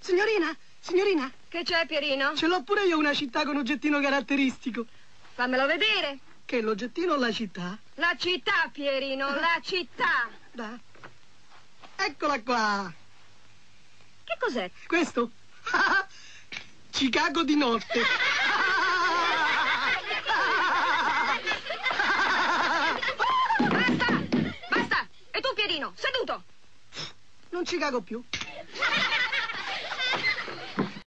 Signorina, signorina. Che c'è, Pierino? Ce l'ho pure io una città con oggettino caratteristico. Fammelo vedere. Che l'oggettino o la città? La città, Pierino, la città. Da. Eccola qua. Che cos'è? Questo? Chicago di notte. Basta! Basta! E tu, Pierino, seduto! Non ci cago più.